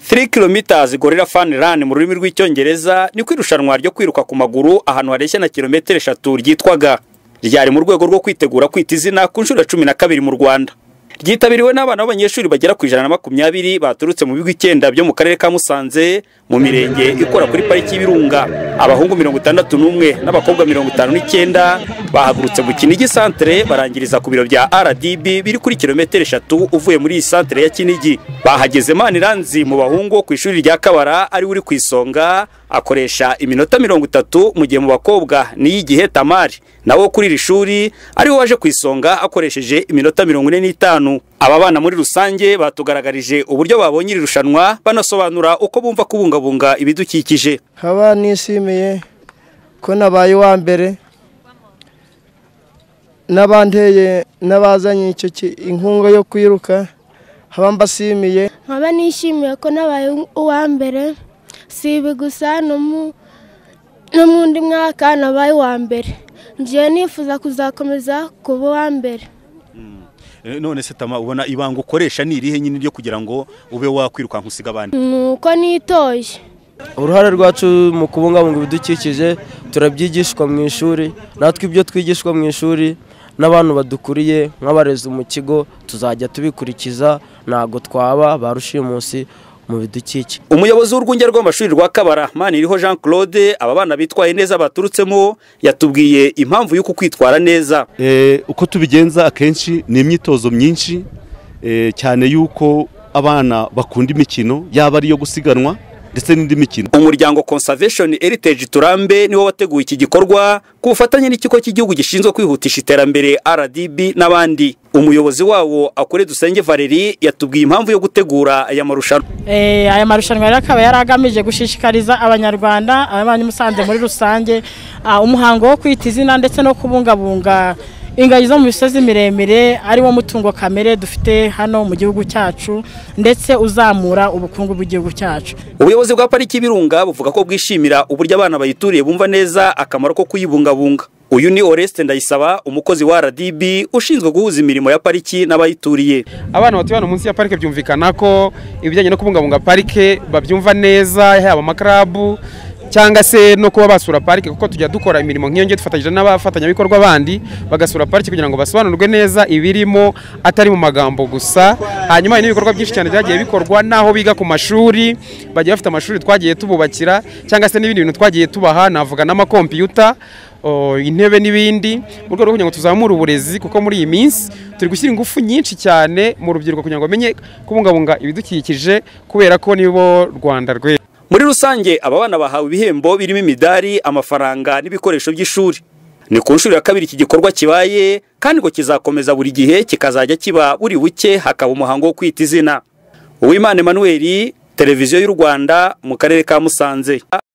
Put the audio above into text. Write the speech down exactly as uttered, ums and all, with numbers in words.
three kilometers Gorilla Fun Run mu rurimi rw'icyongereza ni kwirushanwa ryo kwiruka ku maguru ahantu hareshya na kilometero eshatu ryitwaga. Ryari mu rwego rwo kwitegura kwita izina ku nshuro cumi na kabiri mu Rwanda. Ryitabiriwe n'abana b'abanyeshuri bagera ku ijana na makumyabiri baturutse mu bigo icyenda byo mu karere ka Musanze mu mirenge ikora kuri pariki y'Ibirunga. Abahungu mirongo itandatu n'umwe n'abakobwa mirongo itanu n'icyenda bahagurutse mu Kinigi centre barangiriza ku biro bya R D B biri kuri kilometero eshatu uvuye muri iyi centre ya Kinigi. Bahageze Maniranzi mu bahungu ku ishuri rya Kabara ari uri ku isonga akoresha iminota mirongo itatu mu gihe mu bakobwa ni y'igihe Tamari nawo kuri iri shuri ari waje ku isonga akoresheje iminota mirongo ine n'itanu. Aba bana muri rusange batugaragarije uburyo babonye irushanwa banasobanura uko bumva kubungabunga ibidukikije. Haba nishimiye ko nabaye wa mbere nabanteye nabazanye icyo inkunga yo kwiruka. Haba mbasimiye. Haba nishimiye ko nabaye uwa mbere. Sibi gusa no mu no mundi mwaka nabaye wa mbere. Ngiye nifuza kuzakomeza kuba wa mbere. None se Tama ubona ibanga ukoresha ni irihe nyine ryo kugira ngo ube wakwiruka nkusiga abandi? Nuko nitoye. Uruhare rwacu mu kubungabunga ibidukikije turabyigishwa mu ishuri, natwe ibyo twigishwa mu ishuri n'abantu badukuriye nk'abarezi mu kigo tuzajya tubikurikiza, nago twaba barushimusi mu bidukikije. Umuyobozi w'urwunge rw'amashuri rwa Kabara Maniriho Jean Claude aba bana bitwaye neza baturutsemo yatubwiye impamvu y'uko kwitwara neza. Eh uko tubigenza akenshi ni imyitozo myinshi eh cyane yuko abana bakunda imikino yaba ari yo gusiganwa ndetse n'indi mikino. Umuryango Conservation Heritage Turambe niwo wateguye iki gikorwa ku bufatanye n'ikigo cy'igihugu gishinzwe kwihutisha iterambere R D B n'abandi. Umuyobozi wawo Akore Dusenge Valerie yatubwiye impamvu yo gutegura aya marushanwa. Eh aya marushanwa yakaba yaragamije gushishikariza abanyarwanda abanyamusanze muri rusange umuhango wo kwita izina ndetse no kubungabunga ingagi zo mu misozi miremire ari wo mutungo kamere dufite hano mu gihugu cyacu ndetse uzamura ubukungu bw'igihugu cyacu. Ubuyobozi bwa pariki y'Ibirunga buvuga ko bwishimira uburyo abana bayituriye bumva neza akamaro ko kuyibungabunga. Uyu ni Oreste Ndayisaba umukozi wa R D B ushinzwe guhuza imirimo ya pariki n'abayituriye. Abana batuye hano munsi ya parike byumvikana ko ibijyanye no kubungabunga parike babyumva neza, yaba amakrabu cyangwa se no kuba basura parike kuko tujya dukora imirimo nk'iyo ngiye dufatanyije n'abafatanyabikorwa bandi bagasura parike kugira ngo basobanurwe neza ibirimo atari mu magambo gusa. Hanyuma hari n'ibikorwa byinshi cyane byagiye bikorwa naho biga ku mashuri bagiye bafite amashuri twagiye tububakira cyangwa se n'ibindi bintu twagiye tubaha, navuga n'amakompiyuta, intebe n'ibindi mu rwego rwo kugira ngo tuzamure uburezi kuko muri iyi minsi turi gushyira ingufu nyinshi cyane mu rubyiruko kugira ngo bamenye kubungabunga ibidukikije kubera ko nibo Rwanda rwe. Muri rusange aba bana bahawe ibihembo birimo imidari, amafaranga n'ibikoresho by'ishuri. Ni ku nshuro ya kabiri iki gikorwa kibaye kandi ngo kizakomeza buri gihe kikazajya kiba buri buke hakaba umuhango wo kwita izina. Uwimana Emmanuel, Televiziyo y'u Rwanda mu karere ka Musanze.